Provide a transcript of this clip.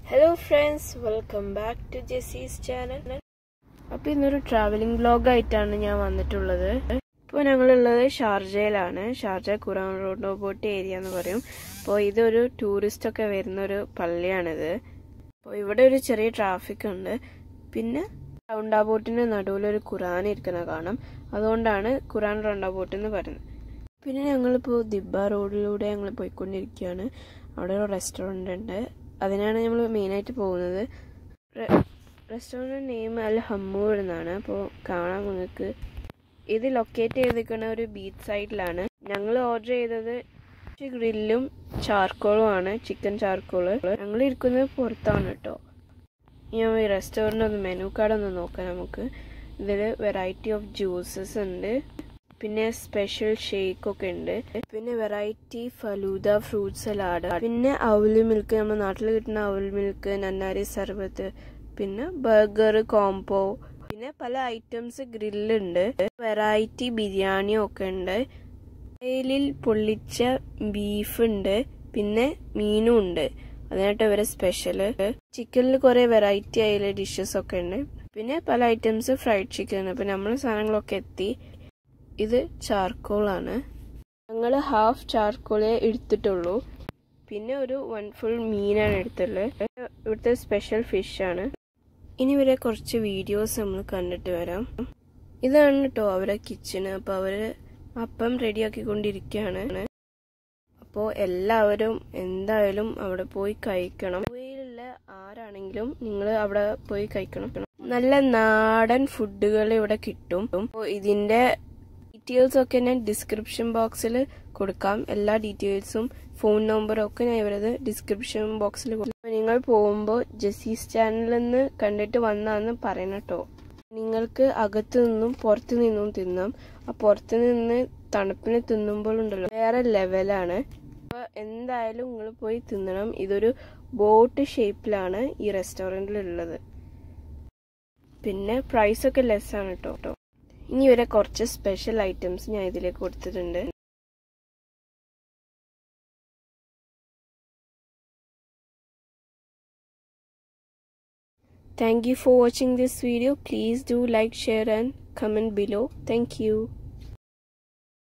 Hello friends, welcome back to Jesse's channel. അപ്പോൾ ഇന്നൊരു travelling വ്ലോഗായിട്ടാണ് ഞാൻ വന്നിട്ടുള്ളത്. ഇപ്പോൾ ഞങ്ങളുള്ളത് ഷാർജയിലാണ്. ഷാർജ ഖുറാൻ റോഡോബോട്ട് ഏരിയ എന്ന് പറയും. അപ്പോൾ ഇതൊരു ടൂറിസ്റ്റൊക്കെ വരുന്നൊരു പള്ളിയാണിത്. അപ്പോൾ ഇവിടെ ഒരു ചെറിയ ട്രാഫിക് ഉണ്ട്. പിന്നെ റൗണ്ടാബോട്ടിന് നടുവിലൊരു ഖുറാൻ ഇരിക്കുന്ന കാണാം. അതുകൊണ്ടാണ് ഖുറാൻ റൗണ്ടാബോട്ട് എന്ന് പറയുന്നത്. പിന്നെ ഞങ്ങളിപ്പോൾ ദിബ്ബ റോഡിലൂടെ ഞങ്ങൾ പോയിക്കൊണ്ടിരിക്കുകയാണ്. അവിടെ ഒരു റെസ്റ്റോറൻ്റ് ഉണ്ട്. അതിനാണ് നമ്മൾ മെയിനായിട്ട് പോകുന്നത്. റെസ്റ്റോറൻറ്റ് നെയിം അൽ ഹമ്മൂർ എന്നാണ്. അപ്പോൾ കാണാം നിങ്ങൾക്ക്. ഇത് ലൊക്കേറ്റ് ചെയ്തിരിക്കുന്ന ഒരു ബീച്ച് സൈഡിലാണ്. ഞങ്ങൾ ഓർഡർ ചെയ്തത് ഗ്രില്ലും ചാർക്കോളും ആണ്, ചിക്കൻ ചാർക്കോള്. ഞങ്ങൾ ഇരിക്കുന്നത് പുറത്താണ് കേട്ടോ. ഞാൻ ഈ റെസ്റ്റോറൻറ്റ് ഒന്ന് മെനു കാർഡ് ഒന്ന് നോക്കാം നമുക്ക്. ഇതിൽ വെറൈറ്റി ഓഫ് ജ്യൂസസ് ഉണ്ട്, പിന്നെ സ്പെഷ്യൽ ഷേക്ക് ഒക്കെ ഉണ്ട്, പിന്നെ വെറൈറ്റി ഫലൂദ ഫ്രൂട്ട് സലാഡ്, പിന്നെ ഔലി മിൽക്ക്, നമ്മുടെ നാട്ടിൽ കിട്ടുന്ന ഔലി മിൽക്ക്, നന്നാരി സർബത്ത്, പിന്നെ ബർഗർ കോംബോ, പിന്നെ പല ഐറ്റംസ് ഗ്രില്ലുണ്ട്, വെറൈറ്റി ബിരിയാണി ഒക്കെ ഉണ്ട്, ഓയിലിൽ പൊള്ളിച്ച ബീഫ് ഉണ്ട്, പിന്നെ മീനും ഉണ്ട്. അതിനായിട്ട് ഇവരെ സ്പെഷ്യല്. ചിക്കനിൽ കുറെ വെറൈറ്റി ആയുള്ള ഡിഷസ് ഒക്കെ ഉണ്ട്, പിന്നെ പല ഐറ്റംസ് ഫ്രൈഡ് ചിക്കൻ. അപ്പൊ നമ്മളെ സാധനങ്ങളൊക്കെ എത്തി. ഇത് ചാർക്കോളാണ്. ഞങ്ങൾ ഹാഫ് ചാർക്കോളേ എടുത്തിട്ടുള്ളൂ. പിന്നെ ഒരു 1 ഫുൾ മീനാണ് എടുത്തുള്ളത്. ഇവിടുത്തെ സ്പെഷ്യൽ ഫിഷാണ്. ഇനി ഇവരെ കുറച്ച് വീഡിയോസ് നമ്മൾ കണ്ടിട്ട് വരാം. ഇതാണ് കേട്ടോ അവരെ കിച്ചണ്. അപ്പോൾ അവര് അപ്പം റെഡിയാക്കിക്കൊണ്ടിരിക്കുകയാണ്. അപ്പോൾ എല്ലാവരും എന്തായാലും അവിടെ പോയി കഴിക്കണം. ഗോവയിലുള്ള ആരാണെങ്കിലും നിങ്ങൾ അവിടെ പോയി കഴിക്കണം. നല്ല നാടൻ ഫുഡുകൾ ഇവിടെ കിട്ടും. അപ്പോൾ ഇതിന്റെ ഡീറ്റെയിൽസ് ഒക്കെ ഞാൻ ഡിസ്ക്രിപ്ഷൻ ബോക്സിൽ കൊടുക്കാം. എല്ലാ ഡീറ്റെയിൽസും ഫോൺ നമ്പറും ഒക്കെ ഞാൻ ഇവരത് ഡിസ്ക്രിപ്ഷൻ ബോക്സിൽ കൊടുക്കാം. നിങ്ങൾ പോകുമ്പോൾ ജെസീസ് ചാനലിൽ നിന്ന് കണ്ടിട്ട് വന്നാന്ന് പറയണം കേട്ടോ. നിങ്ങൾക്ക് അകത്തു നിന്നും പുറത്തു നിന്നും തിന്നാം. ആ പുറത്തു നിന്ന് തണുപ്പിന് തിന്നുമ്പോഴുണ്ടല്ലോ വേറെ ലെവലാണ്. അപ്പോൾ എന്തായാലും നിങ്ങൾ പോയി തിന്നണം. ഇതൊരു ബോട്ട് ഷേപ്പിലാണ് ഈ റെസ്റ്റോറൻറ്റിലുള്ളത്. പിന്നെ പ്രൈസൊക്കെ ലെസ്സാണ് കേട്ടോ. ഇനി ഇവരെ കുറച്ച് സ്പെഷ്യൽ ഐറ്റംസ് ഞാൻ ഇതിലേക്ക് കൊടുത്തിട്ടുണ്ട്. Thank you for watching this video. Please do like, share and comment below. Thank you.